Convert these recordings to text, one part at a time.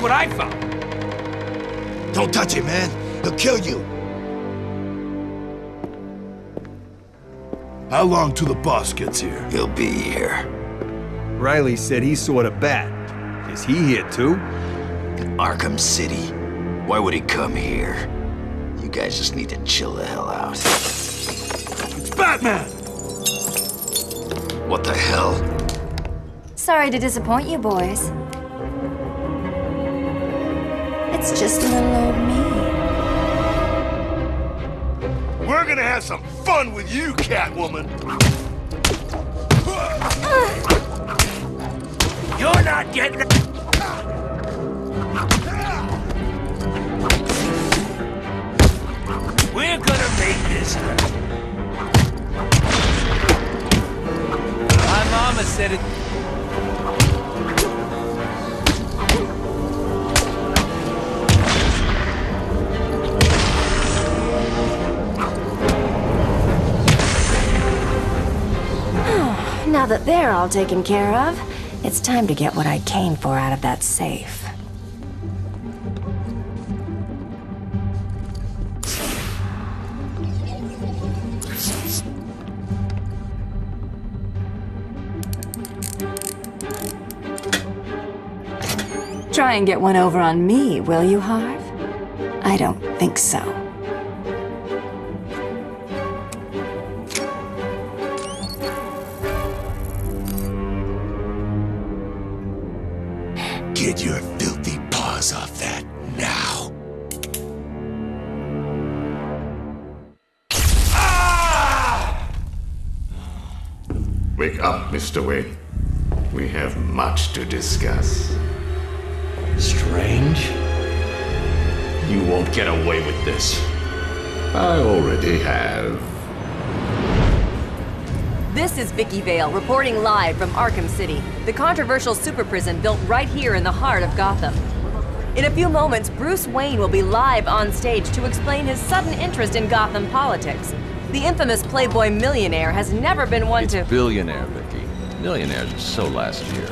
what I found. Don't touch him, man. He'll kill you. How long till the boss gets here? He'll be here. Riley said he saw the bat. Is he here too? Arkham City. Why would he come here? You guys just need to chill the hell out. It's Batman! What the hell? Sorry to disappoint you, boys. It's just a little old me. We're gonna have some fun with you, Catwoman! You're not getting it. We're gonna make this right. My mama said it. Now that they're all taken care of, it's time to get what I came for out of that safe. Try and get one over on me, will you, Harv? I don't think so. Get your filthy paws off that now. Wake up, Mr. Wayne. We have much to discuss. Strange? You won't get away with this. I already have. This is Vicky Vale, reporting live from Arkham City, the controversial super prison built right here in the heart of Gotham. In a few moments, Bruce Wayne will be live on stage to explain his sudden interest in Gotham politics. The infamous Playboy millionaire has never been one to— Billionaire, Vicky. Millionaires are so last year.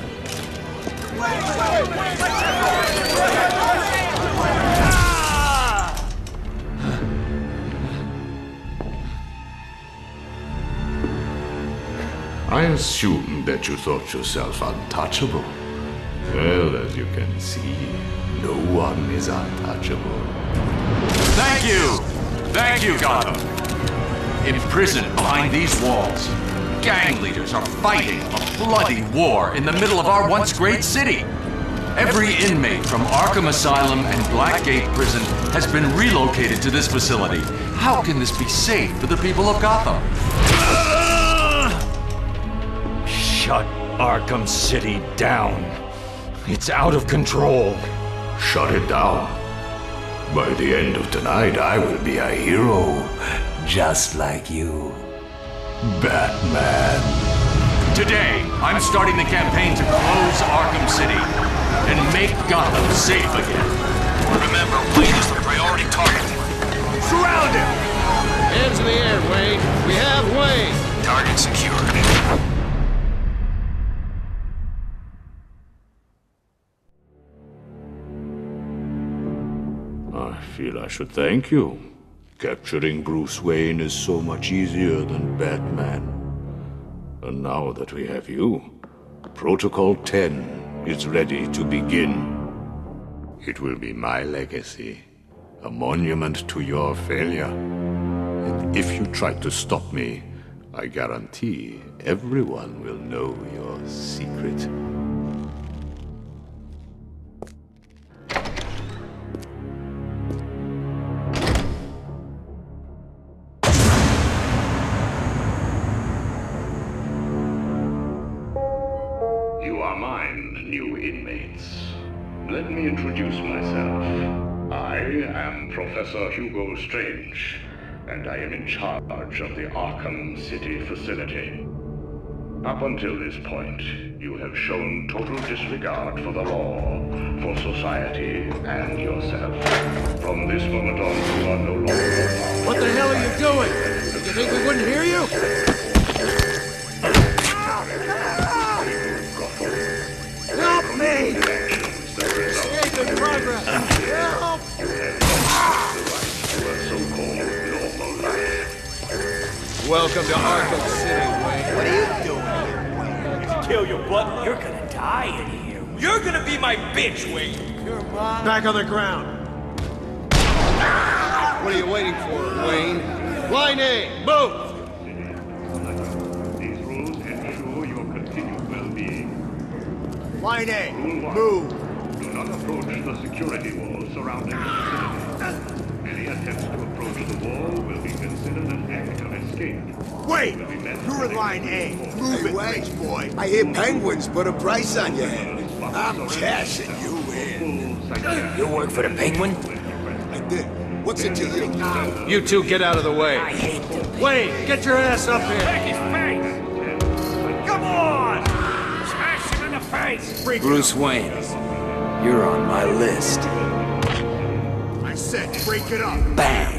I assumed that you thought yourself untouchable. Well, as you can see, no one is untouchable. Thank you! Thank you, Gotham! Imprisoned behind these walls, gang leaders are fighting a bloody war in the middle of our once great city. Every inmate from Arkham Asylum and Blackgate Prison has been relocated to this facility. How can this be safe for the people of Gotham? Shut Arkham City down. It's out of control. Shut it down. By the end of tonight, I will be a hero, just like you. Batman. Today, I'm starting the campaign to close Arkham City and make Gotham safe again. Remember, Wayne is the priority target. Surround him! Hands in the air, Wayne. We have Wayne. Target secured. I feel I should thank you. Capturing Bruce Wayne is so much easier than Batman. And now that we have you, Protocol 10 is ready to begin. It will be my legacy, a monument to your failure. And if you try to stop me, I guarantee everyone will know your secret. You are mine, new inmates. Let me introduce myself. I am Professor Hugo Strange, and I am in charge of the Arkham City facility. Up until this point, you have shown total disregard for the law, for society, and yourself. From this moment on, you are no longer part. What the hell are you doing? Did you think we wouldn't hear you? Help me! Escape and run! Welcome to Arkham City, Wayne. What are you doing here, Wayne? Kill your butler. You're gonna die in here. You're gonna be my bitch, Wayne. Back on the ground. What are you waiting for, Wayne? Line A, move! These rules ensure your continued well-being. Line A, Rule 1. move. Do not approach the security wall surrounding the facility. Any attempts to approach the wall will be considered an act of escape. Wait! You're in line A. Move it, rich boy. I hear penguins put a price on your head. I'm cashing you in. You work for the Penguin? I did. What's it to you? You two get out of the way. I hate the Wayne, get your ass up here. Take his face! Come on! Smash him in the face! Bruce Wayne, you're on my list. I said break it up. Bang!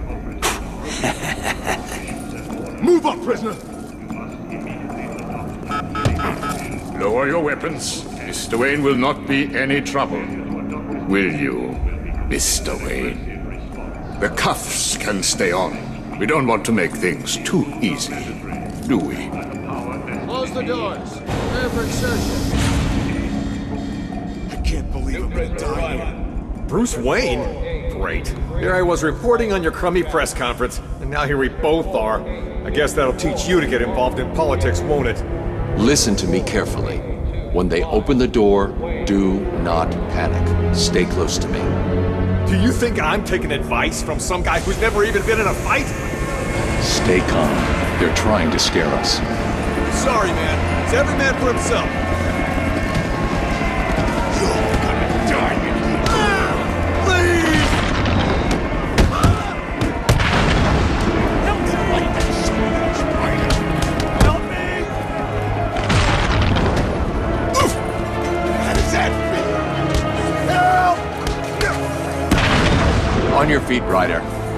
Move up, prisoner. Lower your weapons. Mr. Wayne will not be any trouble. Will you, Mr. Wayne? The cuffs can stay on. We don't want to make things too easy, do we? Close the doors. Prepare for exertion. I can't believe I'm gonna die here. Bruce Wayne? Great. Here I was reporting on your crummy press conference, and now here we both are. I guess that'll teach you to get involved in politics, won't it? Listen to me carefully. When they open the door, do not panic. Stay close to me. Do you think I'm taking advice from some guy who's never even been in a fight? Stay calm. They're trying to scare us. Sorry, man. It's every man for himself. You're gonna die in here. Leave! Help me! Oof! How does that feel? Help! On your feet, Ryder.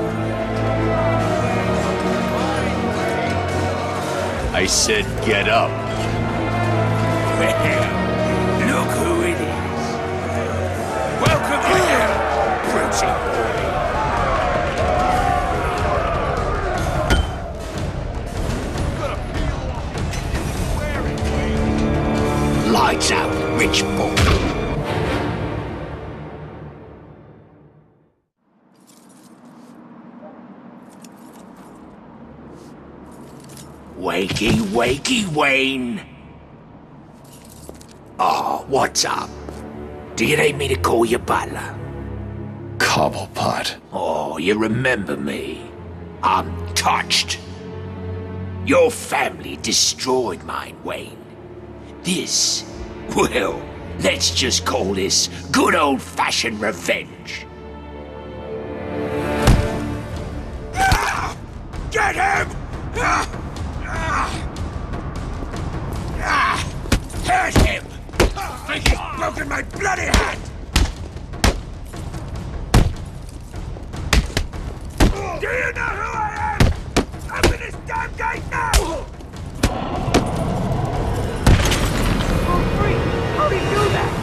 I said get up. Well, look who it is. Welcome here, Brucey boy. Lights out, rich boy. Wakey, wakey, Wayne. Oh, what's up? Do you need me to call you butler? Cobblepot. Oh, you remember me. I'm touched. Your family destroyed mine, Wayne. This, well, let's just call this good old-fashioned revenge. Get him! Hurt him! I think he's broken my bloody hand! Do you know who I am? Open this damn gate now! Oh, freak! How'd he do that?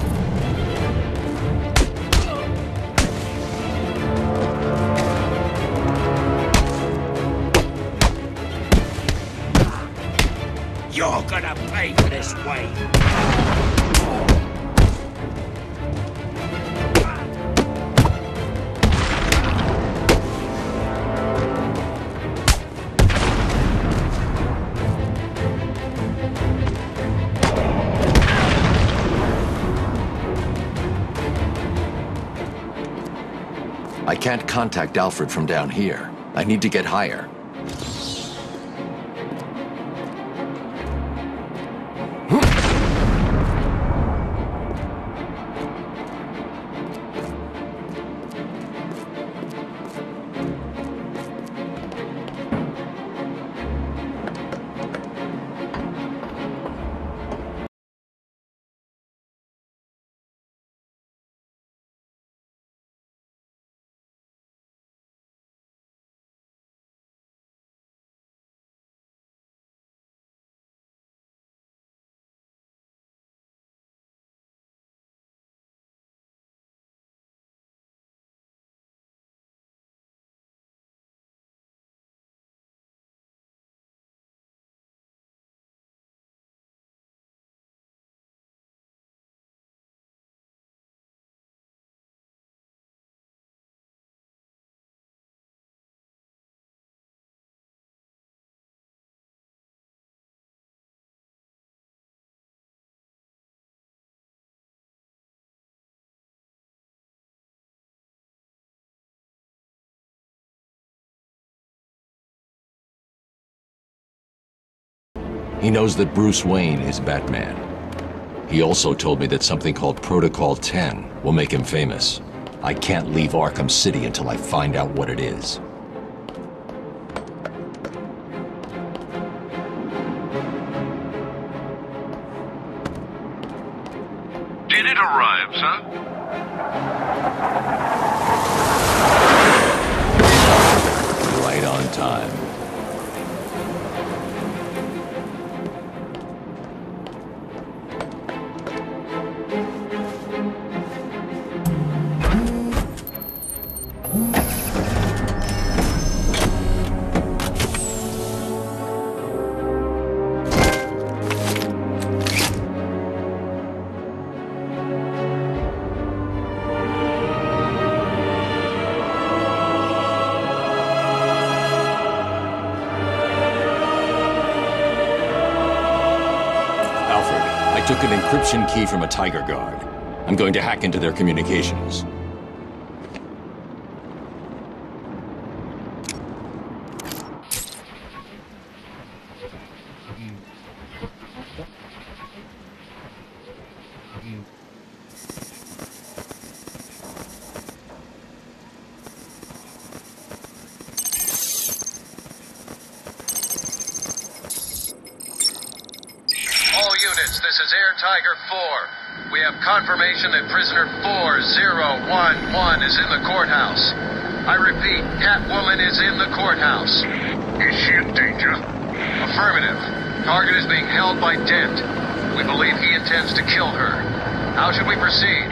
You're gonna pay for this, Wayne! I can't contact Alfred from down here. I need to get higher. He knows that Bruce Wayne is Batman. He also told me that something called Protocol 10 will make him famous. I can't leave Arkham City until I find out what it is. Did it arrive, sir? Right on time. I took an encryption key from a Tiger Guard. I'm going to hack into their communications. All units, this is Air Tiger 4. We have confirmation that prisoner 4011 is in the courthouse. I repeat, Catwoman is in the courthouse. Is she in danger? Affirmative. Target is being held by Dent. We believe he intends to kill her. How should we proceed?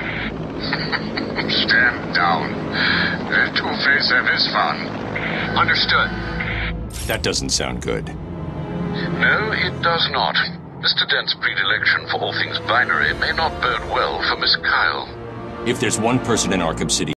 Stand down. Let Two-Face have his fun. Understood. That doesn't sound good. No, it does not. Mr. Dent's predilection for all things binary may not bode well for Miss Kyle. If there's one person in Arkham City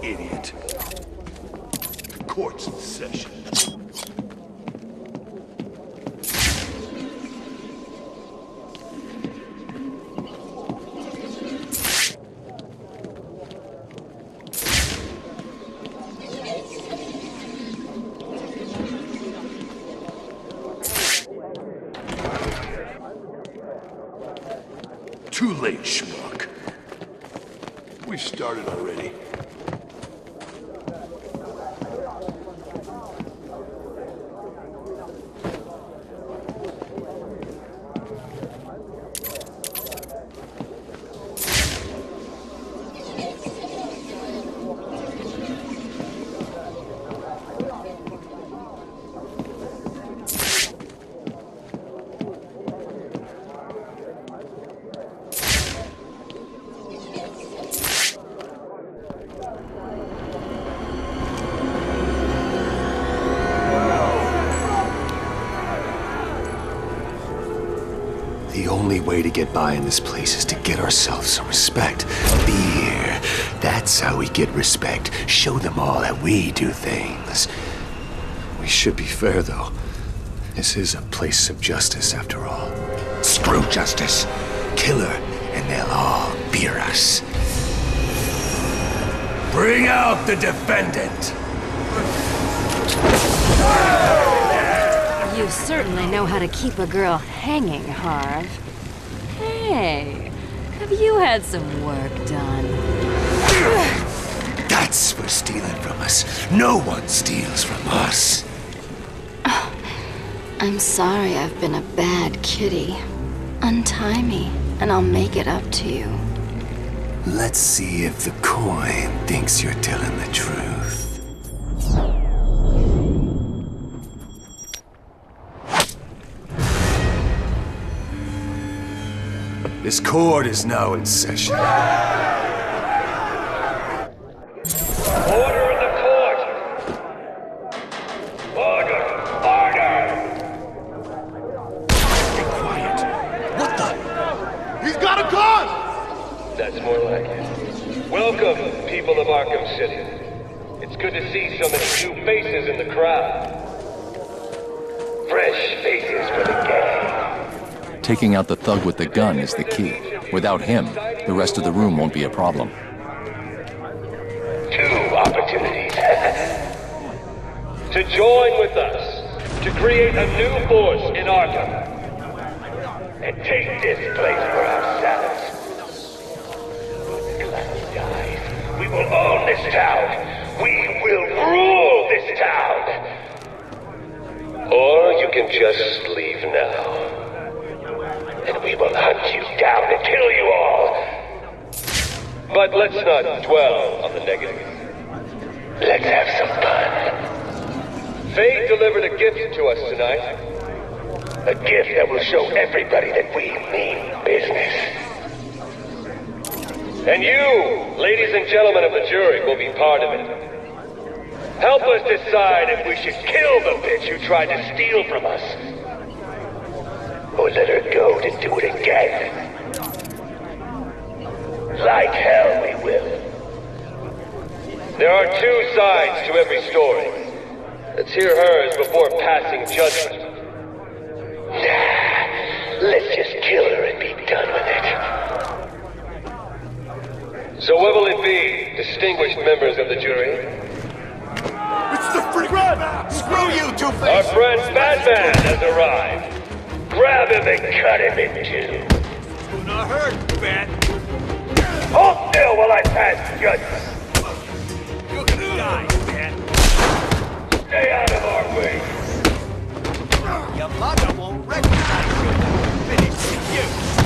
idiot. The court's in session. Too late, schmuck. We started already. The only way to get by in this place is to get ourselves some respect. Be here. That's how we get respect. Show them all that we do things. We should be fair, though. This is a place of justice, after all. Screw justice. Kill her, and they'll all fear us. Bring out the defendant! You certainly know how to keep a girl hanging, Harv. Hey, have you had some work done? That's for stealing from us. No one steals from us. Oh, I'm sorry I've been a bad kitty. Untie me, and I'll make it up to you. Let's see if the coin thinks you're telling the truth. This court is now in session. Order in the court! Order! Order! Be quiet. What the? He's got a gun! That's more like it. Welcome, people of Arkham City. It's good to see so many new faces in the crowd. Fresh faces for the gang. Taking out the thug with the gun is the key. Without him, the rest of the room won't be a problem. 2 opportunities. To join with us, to create a new force in Arkham, and take this place for ourselves. Gladys dies. We will own this town. We will rule this town. Or you can just leave now. And we will hunt you down and kill you all. But let's not dwell on the negative. Let's have some fun. Fate delivered a gift to us tonight. A gift that will show everybody that we mean business. And you, ladies and gentlemen of the jury, will be part of it. Help us decide if we should kill the bitch who tried to steal from us. Or let her go to do it again. Like hell we will. There are 2 sides to every story. Let's hear hers before passing judgment. Nah, let's just kill her and be done with it. So what will it be, distinguished members of the jury? It's the freak! Run! Screw you, Two-Face! Our friend Batman has arrived. Grab him and cut him in 2. Do not hurt, Bat. Hold still while I pass judgment. You're gonna die, Bat. Stay out of our way. Your mother won't recognize you. Finish you.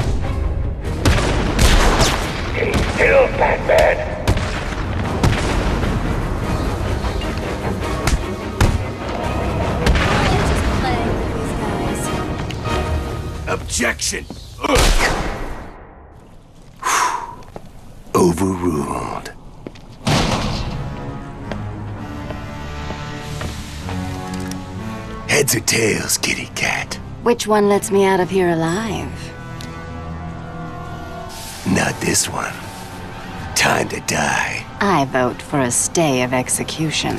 Stay still, Batman. Objection! Overruled. Heads or tails, kitty cat? Which one lets me out of here alive? Not this one. Time to die. I vote for a stay of execution.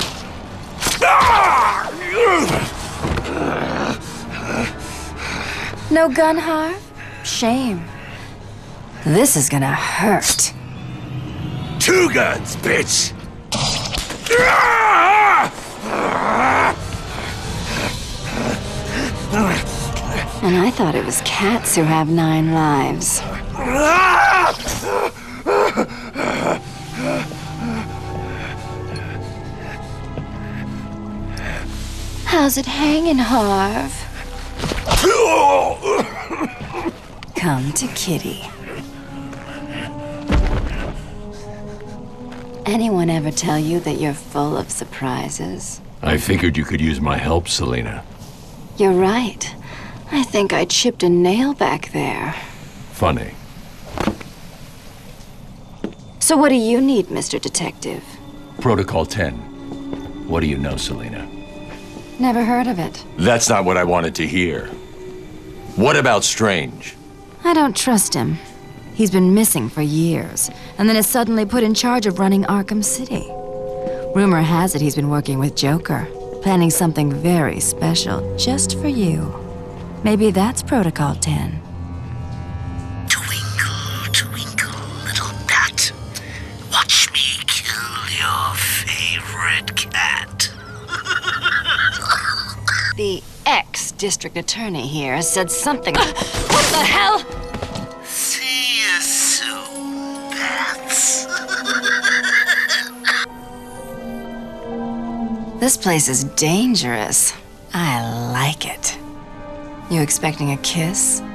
No gun, Harv? Shame. This is gonna hurt. 2 guns, bitch! And I thought it was cats who have 9 lives. How's it hanging, Harv? Come to Kitty. Anyone ever tell you that you're full of surprises? I figured you could use my help, Selina. You're right. I think I chipped a nail back there. Funny. So what do you need, Mr. Detective? Protocol 10. What do you know, Selina? Never heard of it. That's not what I wanted to hear. What about Strange? I don't trust him. He's been missing for years, and then is suddenly put in charge of running Arkham City. Rumor has it he's been working with Joker, planning something very special just for you. Maybe that's Protocol 10. Twinkle, twinkle, little bat. Watch me kill your favorite cat. The ex-district attorney here said something. What the hell? See you soon, bats. This place is dangerous. I like it. You expecting a kiss?